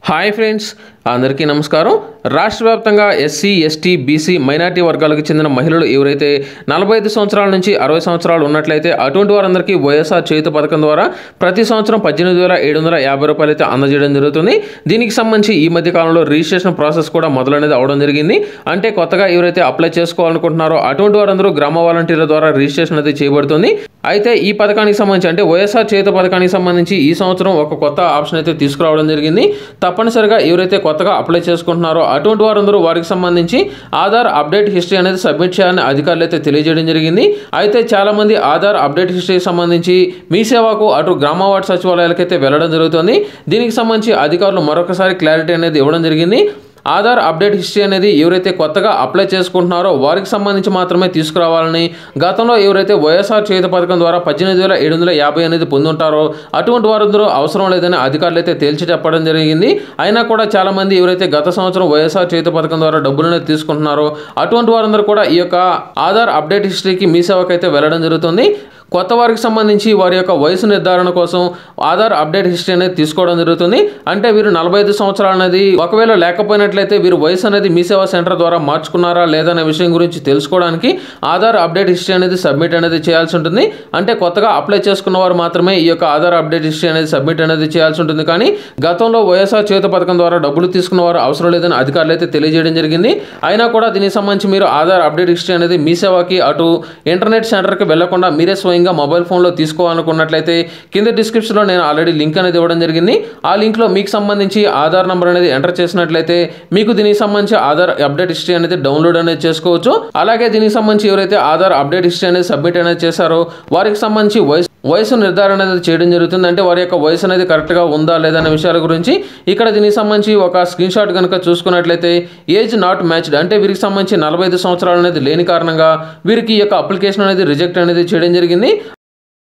Hi friends, అందరికీ నమస్కారం. రాష్ట్ర వ్యాప్తంగా ఎస్సీ, ఎస్టీ, బీసీ, మైనార్టీ వర్గాలకు చెందిన మహిళలు ఎవరైతే 45 సంవత్సరాల నుంచి 60 సంవత్సరాలు ఉన్నట్లయితే అటువంటి వారందరికీ వైఎస్ఆర్ చేయూత పథకం ద్వారా ప్రతి సంవత్సరం 18,750 రూపాయలు అయితే అందజేయడం జరుగుతుంది. దీనికి సంబంధించి ఈ మధ్య కాలంలో రిజిస్ట్రేషన్ ప్రాసెస్ కూడా మొదలనేది అవడం జరిగింది. అంటే కొత్తగా ఎవరైతే అప్లై చేసుకోవాలనుకుంటున్నారో అటువంటి వారందరూ గ్రామ వాలంటీర్ల ద్వారా రిజిస్ట్రేషన్ అయితే చేయబడుతుంది. అయితే ఈ పథకానికి సంబంధించి అంటే వైఎస్ఆర్ చేయూత పథకానికి సంబంధించి ఈ సంవత్సరం ఒక కొత్త ఆప్షన్ అయితే తీసుకురావడం జరిగింది. తప్పనిసరిగా ఎవరైతే కొత్తగా అప్లై చేసుకుంటున్నారో అటువంటి వారందరూ వారికి సంబంధించి ఆధార్ అప్డేట్ హిస్టరీ అనేది సబ్మిట్ చేయాలని అధికారులు అయితే తెలియజేయడం జరిగింది. అయితే చాలా మంది ఆధార్ అప్డేట్ హిస్టరీకి సంబంధించి మీ సేవకు అటు గ్రామ వార్డు సచివాలయాలకైతే వెళ్ళడం జరుగుతుంది. దీనికి సంబంధించి అధికారులు మరొకసారి క్లారిటీ అనేది ఇవ్వడం జరిగింది. ఆధార్ అప్డేట్ హిస్టరీ అనేది ఎవరైతే కొత్తగా అప్లై చేసుకుంటున్నారో వారికి సంబంధించి మాత్రమే తీసుకురావాలని, గతంలో ఎవరైతే వైఎస్ఆర్ చేయూత పథకం ద్వారా 18,750 అనేది పొంది ఉంటారో అటువంటి వారందరూ అవసరం లేదని అధికారులు అయితే తేల్చి చెప్పడం జరిగింది. అయినా కూడా చాలామంది ఎవరైతే గత సంవత్సరం వైఎస్ఆర్ చేయూత పథకం ద్వారా డబ్బులు అనేది తీసుకుంటున్నారో అటువంటి వారందరూ కూడా ఈ యొక్క ఆధార్ అప్డేట్ హిస్టరీకి మీ సేవకు అయితే వెళ్ళడం జరుగుతుంది. కొత్త వారికి సంబంధించి వారి యొక్క వయసు నిర్ధారణ కోసం ఆధార్ అప్డేట్ హిస్టరీ అనేది తీసుకోవడం జరుగుతుంది. అంటే వీరు 45 సంవత్సరాలు అనేది ఒకవేళ లేకపోయినట్లయితే వీరు వయసు అనేది మీ సేవా సెంటర్ ద్వారా మార్చుకున్నారా లేదా అనే విషయం గురించి తెలుసుకోవడానికి ఆధార్ అప్డేట్ హిస్టరీ అనేది సబ్మిట్ అనేది చేయాల్సి ఉంటుంది. అంటే కొత్తగా అప్లై చేసుకున్న వారు మాత్రమే ఈ యొక్క ఆధార్ అప్డేట్ హిస్టరీ అనేది సబ్మిట్ అనేది చేయాల్సి ఉంటుంది. కానీ గతంలో వైఎస్ఆర్ చేయూత పథకం ద్వారా డబ్బులు తీసుకున్న వారు అవసరం లేదని అధికారులు అయితే తెలియజేయడం జరిగింది. అయినా కూడా దీనికి సంబంధించి మీరు ఆధార్ అప్డేట్ హిస్టరీ అనేది మీ సేవకి అటు ఇంటర్నెట్ సెంటర్కి వెళ్లకుండా మీరే స్వయంగా మొబైల్ ఫోన్లో తీసుకోవాలనుకున్నట్లయితే కింద డిస్క్రిప్షన్లో నేను ఆల్రెడీ లింక్ అనేది ఇవ్వడం జరిగింది. ఆ లింక్లో మీకు సంబంధించి ఆధార్ నంబర్ అనేది ఎంటర్ చేసినట్లయితే మీకు దీనికి సంబంధించి ఆధార్ అప్డేట్ హిస్టరీ అనేది డౌన్లోడ్ అనేది చేసుకోవచ్చు. అలాగే దీనికి సంబంధించి ఎవరైతే ఆధార్ అప్డేట్ హిస్టరీ అనేది సబ్మిట్ అనేది చేశారో వారికి సంబంధించి వయసు నిర్ధారణ అనేది చేయడం జరుగుతుంది. అంటే వారి యొక్క వయసు అనేది కరెక్ట్గా ఉందా లేదా అనే విషయాల గురించి ఇక్కడ దీనికి సంబంధించి ఒక స్క్రీన్ షాట్ కనుక చూసుకున్నట్లయితే ఏజ్ నాట్ మ్యాచ్డ్ అంటే వీరికి సంబంధించి 45 సంవత్సరాలు అనేది లేని కారణంగా వీరికి ఈ యొక్క అప్లికేషన్ అనేది రిజెక్ట్ అనేది చేయడం జరిగింది.